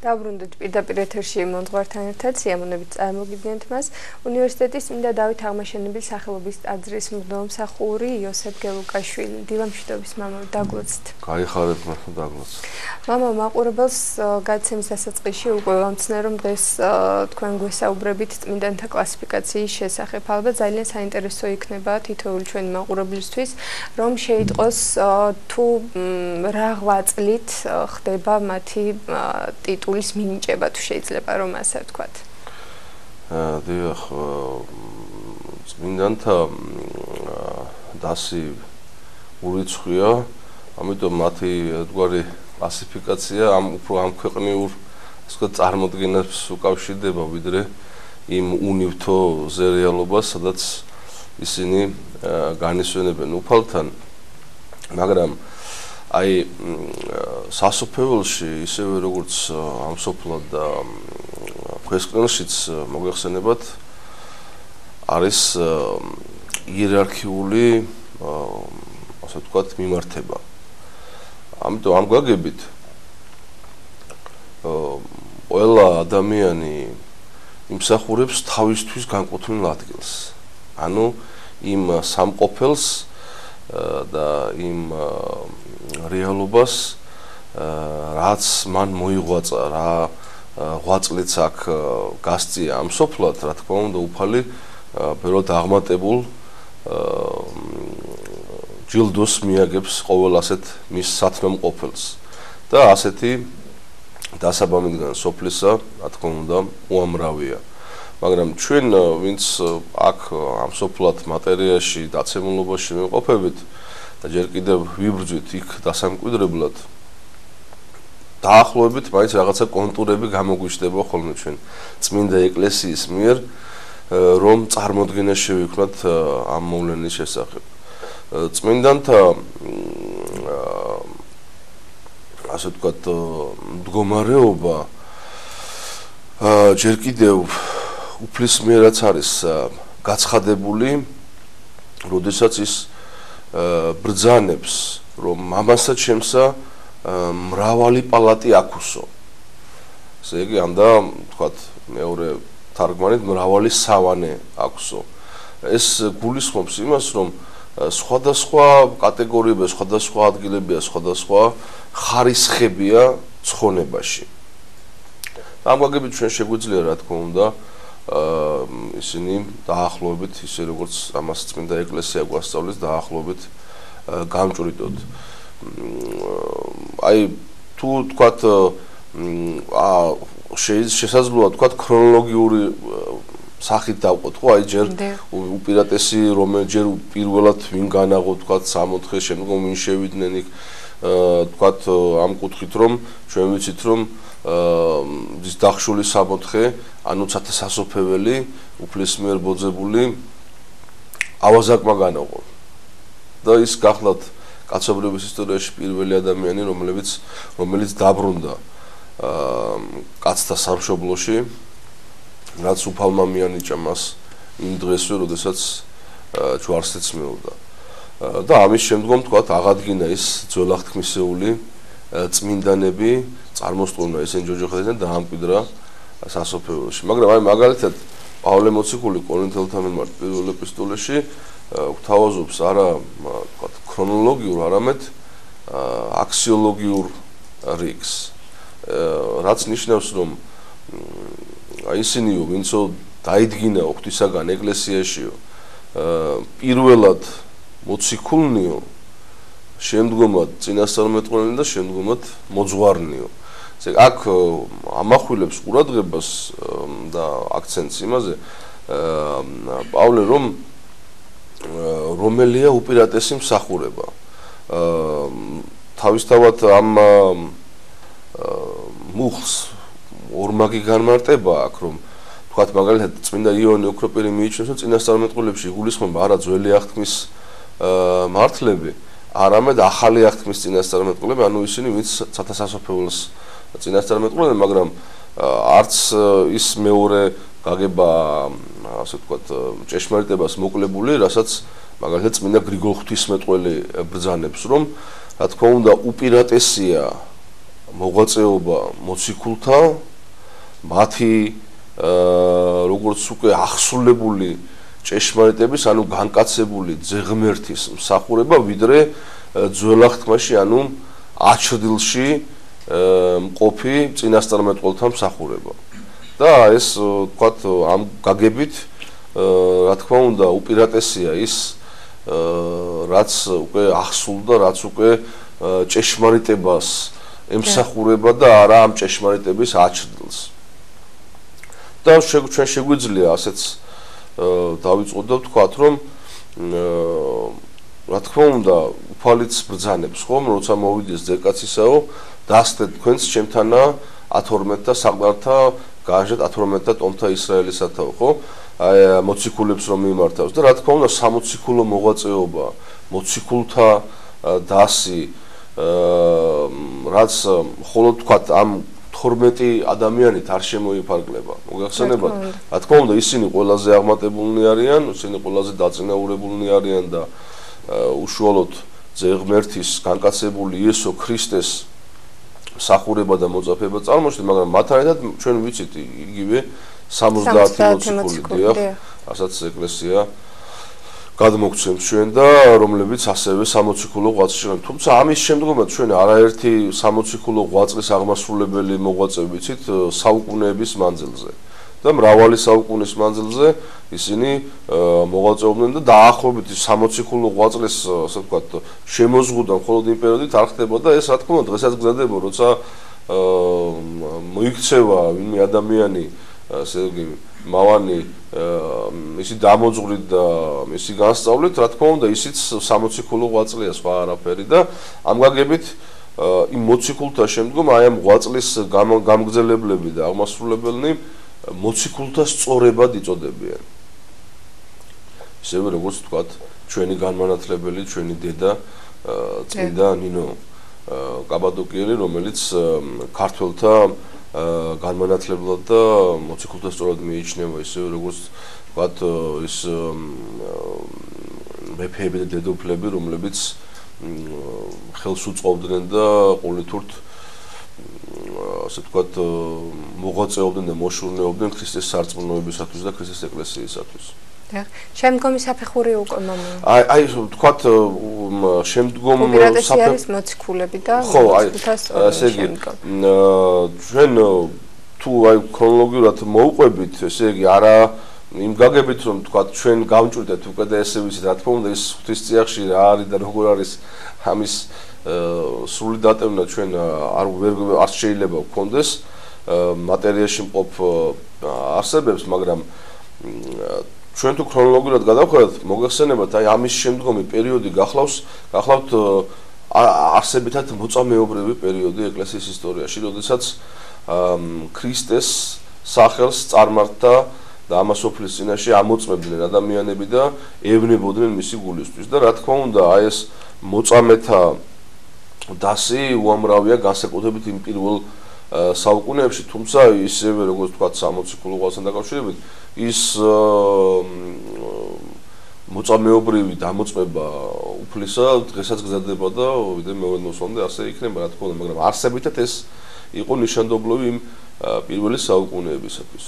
Დაბრუნდით პირდაპირ ეთერში მონძღვართან ერთად სიამოვნებით წარმოგიდგენთ მას უნივერსიტეტის წმინდა დავით აღმაშენებლის სახელობის ტაძრის მღვდელმსახური იოსებ გეუკაშვილი. დილამშვიდობის მამა, დაგლოცით. გაიხარეთ მართლა დაგლოცით. მამა, მაყურებელს გადაცემის დასაწყისში უკვე ვამცნე რომ დღეს თქვენ გვესაუბრებით წმინდანთა კლასიფიკაციის შესახებ. ალბათ ძალიან საინტერესო იქნება თითოეული ჩვენი მაყურებლისთვის რომ შეიტყოს თუ რა ღვაწლით ხდება მათი ტიტულის მინიჭება თუ შეიძლება რომ ასე ვთქვათ. დიახ, წმინდანთა დასი ურიცხვია, ამიტომ მათი ერთგვარი კლასიფიკაცია უფრო ამ ქვეყნიურ წარმოდგენებს უკავშირდება ვიდრე იმ უნივთო ზერეალობას, სადაც ისინი განისვენებენ უფალთან, მაგრამ აი სასოფეველში ისევე როგორც ამსოფლად და ქვესკნელშიც მოგეხსენებათ არის იერარქიული ასე ვთქვათ მიმართება. ამიტომ ამ გვაგებით ყველა ადამიანი იმსახურებს თავისთვის განკუთვნილ ადგილს. ანუ იმ სამყოფელს და იმ რეალობას რაც მან მოიღვაწა, რა ღვაწლიც აქ გასწია ამ სოფლად, რა თქმა უნდა, უფალი ბევრად აღმატებულ ჯილდოს მიაგებს ყოველ ასეთ მის სათნომყოფელს და ასეთი დასაბამიდან სოფლისა, რა თქმა უნდა, უამრავია. მაგრამ ჩვენ ვინც აქ ამ სოფლად მატერიაში დაცემულობაში ვიმყოფებით და ჯერ კიდევ ვიბრძვით იქ დასამკვიდრებლად, დაახლოებით მაინც რაღაცა კონტურები გამოგვიჩნდება ხოლმე ჩვენ წმინდა ეკლესიის მიერ, რომ წარმოდგენა შევიქმნათ ამ მოვლენის შესახებ. წმინდანთა ასე ვთქვათ მდგომარეობა ჯერ კიდევ უფლისმიერაც არის გაცხადებული, როდესაც ის ბრძანებს, რომ მამასა ჩემსა მრავალი პალატი აქვსო. ესე იგი, ამდა ვთქვათ მეორე თარგმანით მრავალი სავანე აქვსო. ეს გულისხმობს იმას, რომ სხვადასხვა კატეგორიებია, სხვადასხვა ადგილებია, სხვადასხვა ხარისხებია ცხონებაში. ამ ვაგებით ჩვენ შეგვიძლია, რა თქმა უნდა, ისინი დაახლოებით ისე როგორც ამას წმინდა ეკლესია გვასწავლის, დაახლოებით გამჭვრიდოთ. აი თუ თქვათ შესაძლოა თქვათ ქრონოლოგიური სახით დავყოთ, ხო, აი ჯერ უპირატესი ჯერ პირველად ვინ განაღო თქვათ 60-ე, შემდგომ ვინ შევიდნენ იქ თქვათ ამ კუთხით რომ ჩვენ ვიცით რომ ის დახშული 60-ე, ანუ სასოფეველი, უფლისმიერ ბოძებული ავაზაკმა განაღო. და ის გახლავთ კაცობრიობის ისტორიაში პირველი ადამიანი, რომელიც დაბრუნდა კაცთა სამშობლოში, რაც უფალმა მიანიჭა მას იმ დღესვე, როდესაც ჯვარს ეცმეოდა. და ამის შემდგომ თქვათ აღადგინა ის ძველაღთქმისეული წმინდანები, წარმოსტყუნა ისინი ჯოჯოხეთიდან დაამკვიდრა სასოფეველში. მაგრამ აი მაგალითად პავლე მოციქული კორინთელთა მიმართ პირველ ეპისტოლეში გვთავაზობს არა თქვათ ქრონოლოგიურ, არამედ აქსიოლოგიურ რიგს. რაც ნიშნავს, რომ ისინიო, ვინცო დაიდგინა ღვთისაგან ეკლესიაშიო, პირველად მოციქულნიო, შემდგომად წინასწარმეტყველნი და შემდგომად მოძღვარნიო. აქ ამახვილებს ყურადღებას და აქცენტს იმაზე პავლე რომ რომელია უპირატესი მსახურება. თავისთავად ამ მუხლს ორმაგი განმარტება აქვს, რომ თქვათ მაგალითად წმინდა იონი ოქროპირი მიიჩნევს, რომ წინასწარმეტყველებში იგულისხმება არა ძველი აღთქმის მართლები, არამედ ახალი აღთქმის წინასწარმეტყველები, ანუ ისინი ვინც სათასასოფეველს წინასწარმეტყველებენ, მაგრამ არც ის მეორე გაგება ასე ვთქვათ ჭეშმარიტებას მოკლებული, რასაც მაგალითად წმინდა გრიგოლ ღვთისმეტყველი ბრძანებს, რომ რა თქმა უნდა უპირატესია მოღვაწეობა მოციქულთა მათი როგორც უკვე ახსულებული ჭეშმარიტების, ანუ განკაცებული ძეღმერთის მსახურება, ვიდრე ძველახტმაში, ანუ აჩრდილში მყოფი წინასწარმეტყველთა მსახურება. და ეს თქვათ ამ გაგებით რა თქმა უნდა უპირატესია ის რაც უკვე ახსულდა, რაც უკვე ჭეშმარიტებას ემსახურება და არა ამ ჭეშმარიტების აჩრდილს. და ჩვენ შეგვიძლია ასეც დავიწყოთ და ვთქვათ, რომ რა თქმა უნდა უფალიც ბრძანებს, ხომ, როცა მოვიდეს ძეკაცისაო, დასდეთ თქვენს ჩემთანა 12-და საყდართა გაჟეთ 12-და ტომთა ისრაელისათაო, ხო? მოციქულებს რომ მიმართავს და რა თქმა უნდა სამოციქულო მოღვაწეობა, მოციქულთა დასი, რაც მხოლოდ თქვათ ამ 12 ადამიანით არ შემოიფარგლება. მოგახსენებათ? რა თქმა უნდა ისინი ყველაზე აღმატებულნი არიან, ისინი ყველაზე დაწინაურებულნი არიან და უშუალოდ ძეღმერთის განკაცებული იესო ქრისტეს მსახურება და მოწაფება წარმოშობთ, მაგრამ მათთან ერთად ჩვენ ვიცით იგივე 70 მოციქული, ასაც ეკლესია გადმოგცემს ჩვენ და რომლებიც ასევე სამოციქულო ღვაწლს შექმნიან. თუმცა ამის შემდგომაც ჩვენ არაერთი სამოციქულო ღვაწლის აღმასრულებელი მოღვაწე ვიცით საუკუნეების მანძილზე. და მრავალი საუკუნის მანძილზე ისინი მოღვაწეობდნენ და დაახლოებით სამოციქულო ღვაწლის, ასე ვთქვათ, შემოზღუდვა მხოლოდ იმ პერიოდით არ ხდება და ეს რა თქმა უნდა დღესაც გზადდება, როცა მოიქცევა ვინმე ადამიანი, ასე იგი მავანი ისი დამოძღვრით და ისი განსწავლით, რა თქმა უნდა ისიც სამოციქულო ღვაწლია, სხვა არაფერი და ამ გაგებით იმ მოციქულთა შემდგომ აი ამ ღვაწლის გამგზელებლები და აღმასრულებელნი მოციქულთა სწორებად იწოდებიან. ისევე როგორც ვთქვათ, ჩვენი განმანათლებელი, ჩვენი დედა წმინდა ნინო კაბადოკიელი, რომელიც ქართველთა განმანათლებლად და მოციქულთა სწორად მიიჩნევა, ისევე როგორც ვთქვათ ის მეფეები და დედოფლები, რომლებიც ხელს უწყობდნენ და ყოლითურთ ასე ვთქვათ მოღვაწეობდნენ და მოშურნეობდნენ ქრისტეს სარწმუნოებისათვის და ქრისტეს ეკლესიისათვის. შემდგომი საფეხური უკვე მამა. აი ვთქვათ შემდგომ უპირატესია მოციქულები და მოციქულთა სწორება. ჩვენ თუ აი ქრონოლოგიურად მოვყვებით, ესე იგი არა იმ გაგებით რომ ვთქვათ ჩვენ გავჭვირდეთ უკვე და ესე ვიცით, რა თქმა უნდა ის ღვთისწიაღში რა არის და როგორ არის ამის სრული დატევნა ჩვენ არ შეიძლება გქონდეს მატერიაში მყოფ არსებებს, მაგრამ ჩვენ თუ ქრონოლოგიურად გადავხედავთ, მოგახსენებათ, აი ამის შემდგომი პერიოდი გახლავთ არსებითად მოწამეობრივი პერიოდი ეკლესიის ისტორიაში, როდესაც ქრისტეს სახელს წარმართდა და ამას ოფლის წინაშე ამოწმებდნენ ადამიანები და ევნებოდნენ მისი გულისთვის და რა თქმა უნდა, აი ეს მოწამეთა დასი უამრავია განსაკუთრებით იმ პირველ საუკუნეებში, თუმცა ისევე როგორც ვთქვათ სამოციქულო ღვაწლთან დაკავშირებით ის მოწამეობრივი დამოწმება უფლისა დღესაც გზადდება და ვიდრე მეუღლემოსამდე ასე იქნება, რა თქმა უნდა, მაგრამ არსებითად ეს იყო ნიშანდობლივი იმ პირველი საუკუნეებისათვის.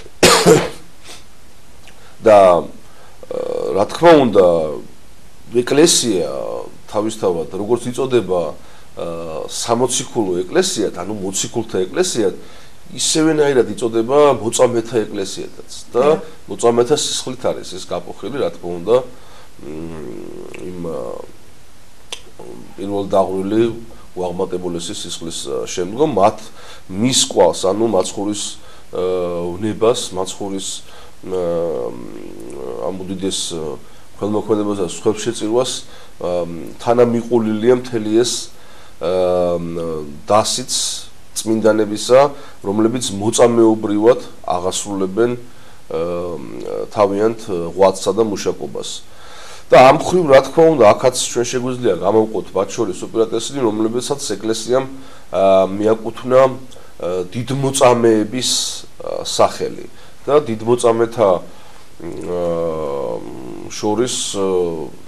და რა თქმა უნდა ეკლესია თავისთავად როგორც იწოდება სამოციქულო ეკლესიად, ანუ მოციქულთა ეკლესიად, ისევენაირად იწოდება მოწამეთა ეკლესიადაც და მოწამეთა სისხლით არის ეს გაპოხილი, რა თქმა უნდა იმ პირველ დაღვრილი უაღმატებულესი სისხლის შემდგომ მათ მისყვალს, ანუ მაცხოვრის ვნებას, მაცხოვრის ამ უდიდეს ხელმოქმედებას და სხვებს შეწირვას თანამიყოლილია მთელი ეს დასიც წმინდანებისა, რომლებიც მოწამეობრივად აღასრულებენ თავიანთ ღვაწლსა და მუშაკობას. და ამ მხრივ რა თქმა უნდა, აქაც ჩვენ შეგვიძლია გამოვყოთ მათ შორის უპირატესნი, რომლებიცაც ეკლესიამ მიაკუთვნა დიდმოწამეების სახელი და დიდმოწამეთა შორის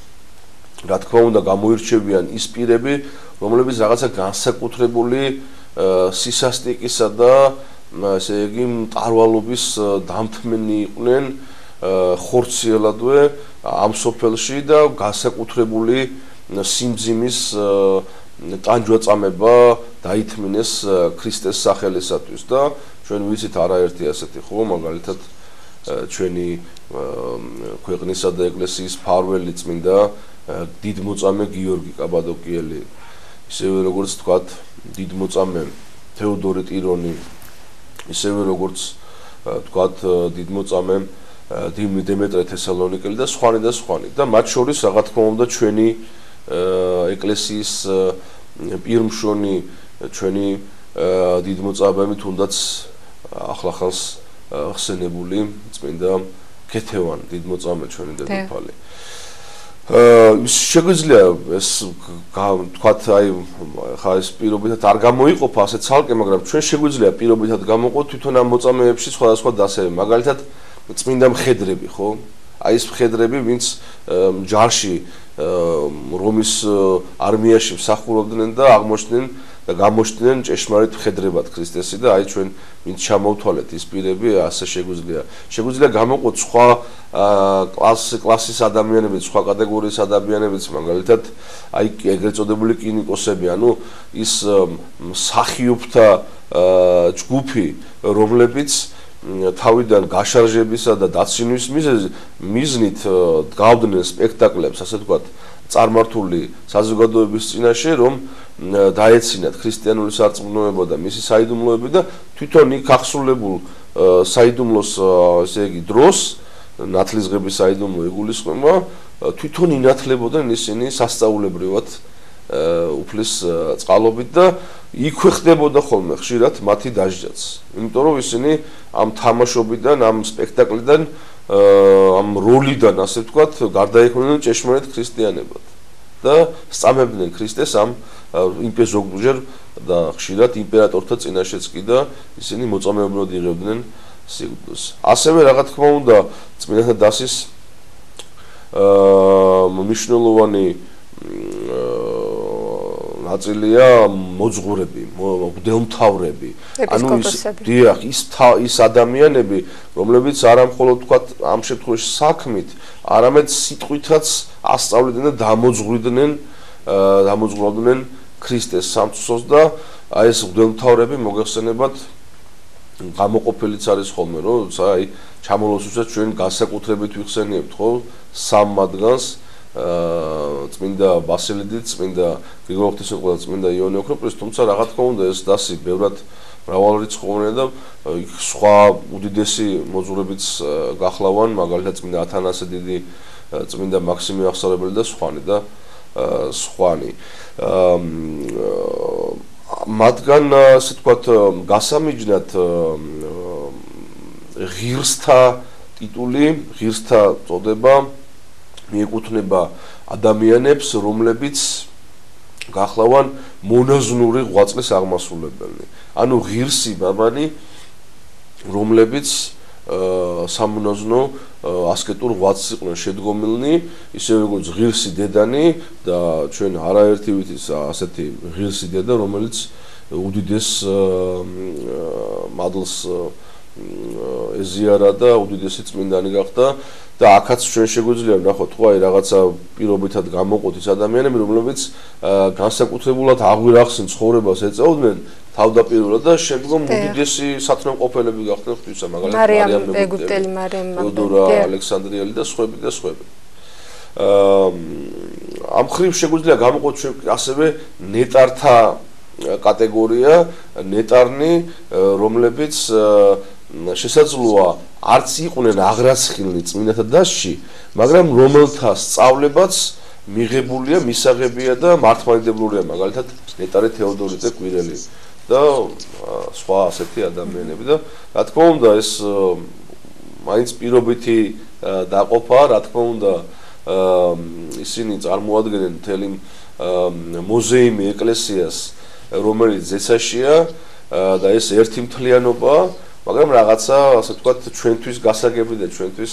რა თქმა უნდა გამოირჩევიან ის პირები, რომლებიც რაღაცა განსაკუთრებული სისასტიკისა და ესე იგი მტარვალობის დამთმენი იყვნენ ხორციელადვე ამ სოფელში და განსაკუთრებული სიმძიმის ტანჯვაწამება დაითმინეს ქრისტეს სახელისათვის და ჩვენ ვიცით არაერთი ასეთი ხო მაგალითად ჩვენი ქვეყნისა და ეკლესიის მფარველი წმინდა დიდმოწამე გიორგი კაბადოკიელი ისევე როგორც თქვათ დიდმოწამე თეოდორე ტირონი ისევე როგორც თქვათ დიდმოწამე დიმეტრე თესალონიკელი და სხვანი და მათ შორის რა თქმა უნდა ჩვენი ეკლესიის პირმშონი ჩვენი დიდმოწამეები თუნდაც ახლახანს ხსენებული წმინდა ქეთევან დიდმოწამე ჩვენი დედოფალი შეგვიძლია ეს თქვათ აი ხა ეს პირობითად არ გამოიყოფა ასე ცალკე მაგრამ ჩვენ შეგვიძლია პირობითად გამოყოთ თვითონ ამ მოწამეებში სხვადასხვა დასები მაგალითად წმინდა მხედრები ხო აი ეს მხედრები ვინც ჯარში რომის არმიაში მსახურობდნენ და აღმოჩნდნენ და გამოჩნდნენ ჭეშმარიტ მხედრებად ქრისტესი და აი ჩვენ ვინც ჩამოვთვალეთ ის პირები ასე შეგვიძლია გამოყოთ სხვა კლასის ადამიანები სხვა კატეგორიის ადამიანებიც მაგალითად აი ეგრეთ წოდებული კინიკოსები ანუ ის მსახიობთა ჯგუფი რომლებიც თავიდან გაშარჟებისა და დაცინვის მიზნით დგავდნენ სპექტაკლებს ასე ვთქვათ წარმართული საზოგადოების წინაშე რომ დაეცინათ ქრისტიანული სარწმუნოება და მისი საიდუმლოები და თვითონ იქ ახსულებულ საიდუმლოს ესე იგი დროს ნათლისღების საიდუმლო იგულისხმება თვითონ ინათლებოდნენ ისინი სასწაულებრივად უფლის წყალობით და იქვე ხდებოდა ხოლმე ხშირად მათი დასჯაც იმიტომ რომ ისინი ამ თამაშობიდან ამ სპექტაკლიდან ამ როლიდან ასე ვთქვათ გარდაიქმნნენ ჭეშმარიტ ქრისტიანებად და სწამებდნენ ქრისტეს ამ იმპეზოგჯერ და ხშირად იმპერატორთა წინაშეც კი და ისინი მოწამეობრივად იღებდნენ სიკვდილს ასევე რა თქმა უნდა წმინდანთა დასის მნიშვნელოვანი ნაწილია მოძღვრები, მღვდელმთავრები. ანუ ის ადამიანები, რომლებიც არა მხოლოდ თქვათ ამ შემთხვევაში საქმით, არამედ სიტყვითაც ასწავლიდნენ და დამოძღვრავდნენ ქრისტეს სამწუხაროდ და აი ეს მღვდელმთავრები მოგეხსენებათ გამოყოფილიც არის ხოლმე, რომ აი ჩამოლოსვისაც ჩვენ განსაკუთრებით ვიხსენიებთ ხო სამ მათგანს წმინდა ბასილიდით, წმინდა გრიგოლ ღვთისმეტყველო და წმინდა იონე ოქროპირის, თუმცა რა თქმა უნდა ეს დასი ბევრად მრავალრიცხოვანია და სხვა უდიდესი მოძღვრებიც გახლავან, მაგალითად წმინდა ათანასე დიდი, წმინდა მაქსიმე აღსარებელი და სხვანი. მათგან ასე ვთქვათ გასამიჯნად ღირსთა ტიტული, ღირსთა წოდება მიეკუთვნება ადამიანებს, რომლებიც გახლავან მონაზვნური ღვაწლის აღმასრულებელი. ანუ ღირსი ბაბანი, რომლებიც სამონაზვნო ასკეტურ ღვაწლს იყვნენ შედგომილნი, ისევე როგორც ღირსი დედანი და ჩვენ არაერთი ვიცით ასეთი ღირსი დედა, რომელიც უდიდეს მადლს ეზიარა და უდიდესი წმინდანი გახდა და აქაც ჩვენ შეგვიძლია ვნახოთ ხო აი რაღაცა პირობითად გამოყოთ ის ადამიანები, რომლებიც განსაკუთრებულად აღვირახსენ ცხოვრებას ეწეოდნენ თავდაპირველად და შემდგომ უდიდესი სათნომყოფელები გახდნენ ღვთისა, მაგალითად მარიამ ეგვიპტელი, მარიამ მაგდალინე, ალექსანდრიელი და სხვები. ამ ხრივ შეგვიძლია გამოყოთ ჩვენ ასევე ნეტართა კატეგორია, ნეტარნი, რომლებიც შესაძლოა არც იყვნენ აღრაცხილნი წმინდანთა დასში, მაგრამ რომელთა სწავლებაც მიღებულია, მისაღებია და მართლმადიდებლურია, მაგალითად ნეტარი თეოდორიტე კვირელი და სხვა ასეთი ადამიანები და რა თქმა უნდა ეს მაინც პირობითი დაყოფა, რა თქმა უნდა ისინი წარმოადგენენ მთელი მუზეუმი ეკლესიას, რომელიც ზეცაშია და ეს ერთი მთლიანობაა, მაგრამ რაღაცა ასე ვთქვათ ჩვენთვის გასაგები და ჩვენთვის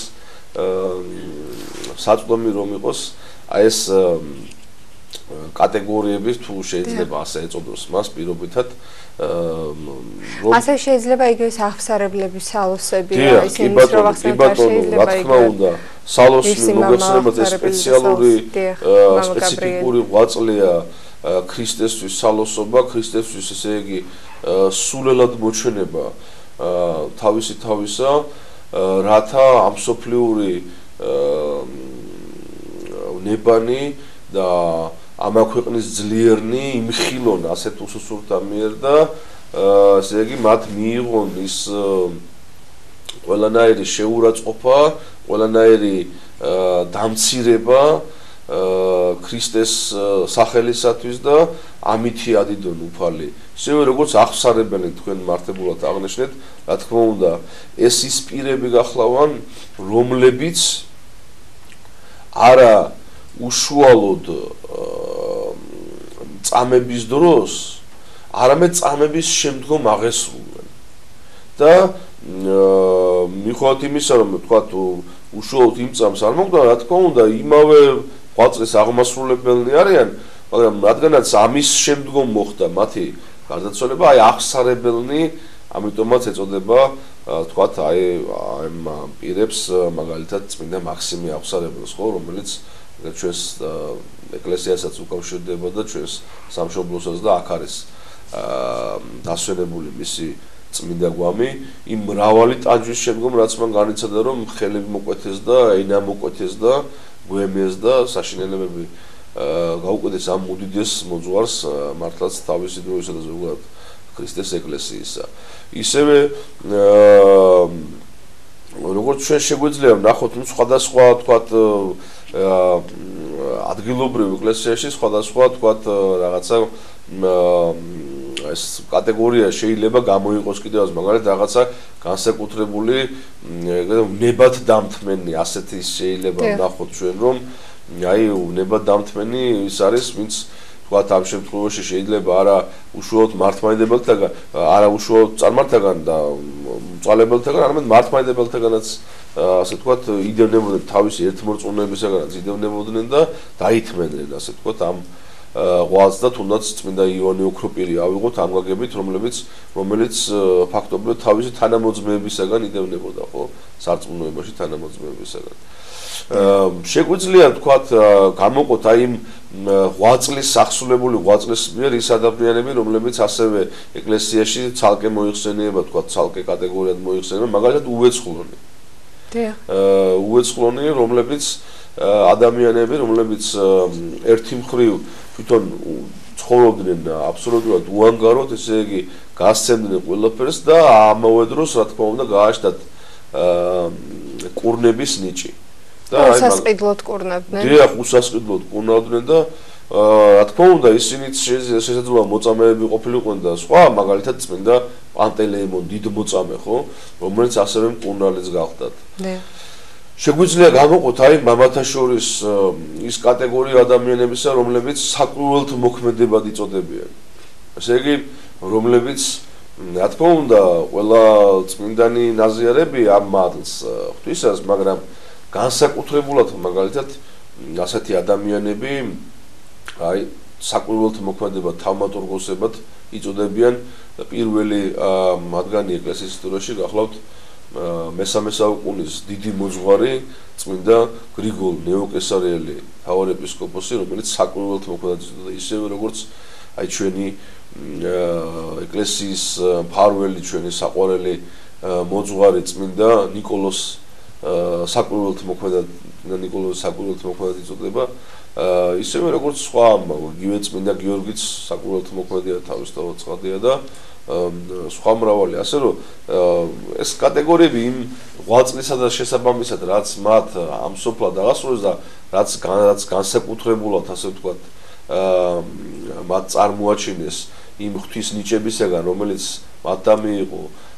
საწვდომი რომ იყოს აი ეს კატეგორიების თუ შეიძლება ასე ეწოდოს მას პირობითად ასე შეიძლება იგივე აღსარებლების სალოსები ისინი რომ ახსენებთ შეიძლება იგივე სალოსი მოგეხსენებათ სპეციფიკური ღვაწლია ქრისტესთვის სალოსობა ქრისტესთვის ესე იგი სულელად მოჩვენება თავისი თავისა რათა ამ სოფლიური ნებანი და ამ აქვეყნის ძლიერნი იმხილონ ასეთ უსუსურთა მიერ და ესე იგი მათ მიიღონ ის ყველანაირი შეურაცხყოფა, ყველანაირი დამცირება ქრისტეს სახელისათვის და ამითი ადიდონ უფალი. ისევე როგორც აღსარებელი თქვენ მართებულად აღნიშნეთ, რა თქმა უნდა, ეს ის პირები გახლავან, რომლებიც არა უშუალოდ წამების დროს, არამედ წამების შემდგომ აღესრულნენ. და მიუხედავად იმისა, რომ თქვათ უშუალოდ იმ წამს არ მოკვდა, რა თქმა უნდა, იმავე ღვაწლის აღმასრულებელნი არიან, მაგრამ რადგანაც ამის შემდგომ მოხდა მათი გარდაცვალება, აი აღსარებელნი, ამიტომაც ეწოდება თქვათ აი ამ პირებს მაგალითად წმინდა მაქსიმე აღსარებელს, ხო, რომელიც ჩვენს ეკლესიასაც უკავშირდება და ჩვენს სამშობლოსაც და აქ არის დასვენებული მისი წმინდა გვამი იმ მრავალი ტაჯვის შემდგომ რაც მან განიცადა რომ ხელები მოკვეთეს და ენა მოკვეთეს და გვემეს და საშინელებები გაუკვეთეს ამ უდიდეს მოძღვარს მართლაც თავისი დროისა და ზოგადად ქრისტეს ეკლესიისა ისევე როგორც ჩვენ შეგვიძლია ვნახოთ სხვადასხვა თქვათ ადგილობრივ ეკლესიაში სხვადასხვა თქვათ რაღაცა ეს კატეგორია შეიძლება გამოიყოს კიდევ მაგალითად რაღაცა განსაკუთრებული ნებად დამთმენი ასეთი შეიძლება ვნახოთ ჩვენ რომ აი ნებად დამთმენი ის არის ვინც თქვათ ამ შემთხვევაში შეიძლება არა უშუალოდ მართლმადიდებელთაგან არა უშუალოდ წარმართაგან და მწვალებელთაგან არამედ მართლმადიდებელთაგანაც ასე თქვათ იდევნებოდნენ თავისი ერთმორწმუნეებისაგანაც იდევნებოდნენ და დაითმენენ ასე თქვათ ამ ღვაწლს და თუნდაც წმინდა ივანე ოქროპირი ავიღოთ ამ გაგებით რომელიც ფაქტობრივად თავისი თანამოძმეებისაგან იდევნებოდა ხო სარწმუნოებაში თანამოძმეებისაგან შეგვიძლია თქვათ გამოყოთ აი იმ ღვაწლის სახსულებული ღვაწლის მიერ ის ადამიანები რომლებიც ასევე ეკლესიაში ცალკე მოიხსენიება თქვათ ცალკე კატეგორიად მოიხსენიება მაგალითად უეცხლონი უეცხლონი რომლებიც ადამიანები რომლებიც ერთი მხრივ თვითონ ცხოვრობდნენ აბსოლუტურად უანგაროდ ესე იგი გასცემდნენ ყველაფერს და ამავე დროს რა თქმა უნდა გააჩნდათ კურნების ნიჭი და უსასყიდლოდ კურნავდნენ დიახ უსასყიდლოდ კურნავდნენ და რა თქმა უნდა ისინიც შესაძლოა მოწამეები ყოფილიყვნენ და სხვა მაგალითად წმინდა პანტელეიმონ დიდმოწამე ხო რომელიც ასევე მკურნალიც გახდათ შეგვიძლია გამოყოთ აი მამათა შორის ის კატეგორია ადამიანებისა რომლებიც საკვირველთ მოქმედებად იწოდებიან ესე იგი რომლებიც რა თქმა უნდა ყველა წმინდანი ნაზიარები ამ მადლს ღვთისას მაგრამ განსაკუთრებულად მაგალითად ასეთი ადამიანები აი საკვირველთ მოქმედებად თავმატურგოსებად იწოდებიან პირველი მათგანი ეკლესიის ისტორიაში გახლავთ მესამე საუკუნის დიდი მოძღვარი წმინდა გრიგოლ ნეოკესარიელი მთავარეპისკოპოსი რომელიც საკვირველთ მოქმედად იწოდა ისევე როგორც აი ჩვენი ეკლესიის მფარველი ჩვენი საყვარელი მოძღვარი წმინდა ნიკოლოს საკვირველთ მოქმედად იწოდება ისევე როგორც სხვა იგივე წმინდა გიორგიც საკვირველთ მოქმედია თავისთავად ცხადია და სხვა მრავალი ასე რომ ეს კატეგორიები იმ ღვაწლისა და შესაბამისად რაც მათ ამსოფლად აღასრულეს და რაც განსაკუთრებულად ასე ვთქვათ მათ წარმოაჩინეს იმ ღვთის ნიჭებისაგან რომელიც მათთან მიიღო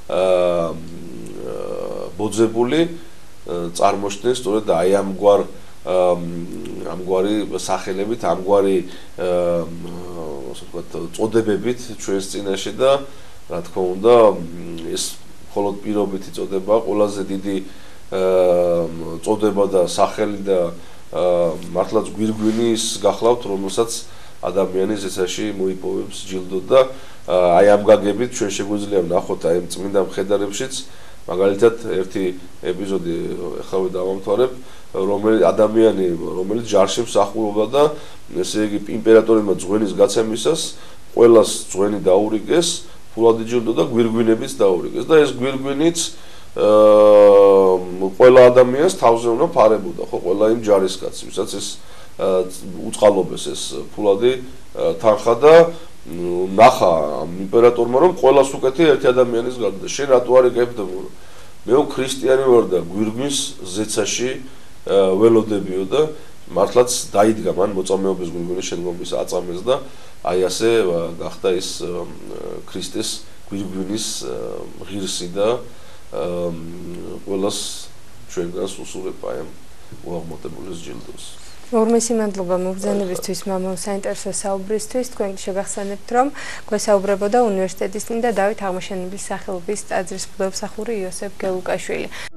ბოძებული წარმოშდნენ სწორედ აი ამგვარი სახელებით ამგვარი ასე ვთქვათ წოდებებით ჩვენს წინაშე და რა თქმა უნდა ეს მხოლოდ პირობითი წოდება ყველაზე დიდი წოდება და სახელი და მართლაც გვირგვინის გახლავთ რომელსაც ადამიანი ზეცაში მოიპოვებს ჯილდოდ და აი ამ გაგებით ჩვენ შეგვიძლია ვნახოთ აი ამ წმინდა მხედარებშიც მაგალითად ერთი ეპიზოდი ეხლა დავამთავრებ ადამიანი რომელიც ჯარში მსახურობდა და ესე იგი იმპერატორებმა ძღვენის გაცემისას ყველას ძღვენი დაურიგეს ფულად იჯილდო და გვირგვინებიც დაურიგეს და ეს გვირგვინიც ყველა ადამიანს თავზე უნდა ფარებოდა ხო ყველა იმ ჯარისკაცს ვისაც ეს უწყალობეს ეს ფულადი თანხა და ნახა იმპერატორმა რომ ყველას უკეთი ერთი ადამიანის გარდა შენ რატო არ იგებდებო მე ქრისტიანი ვარ და გვირგვინს ზეცაში ველოდებიო და მართლაც დაიდგა მან მოწამეობის გვირგვინის შემდგომის აწამეს და აი ასე გახდა ის ქრისტეს გვირგვინის ღირსი და ყველას ჩვენგანს უსურვებ აი ამ უაღმოთებულის ჯილდოს. მოგმესი მადლობა მობრძანებისთვის მამამ საინტერესო საუბრისთვის თქვენ შეგახსენებთ რომ გვესაუბრებოდა უნივერსიტეტის წმინდა დავით აღმაშენებლის სახელობის ტაძრის მღვდელმსახური იოსებ გეუკაშვილი.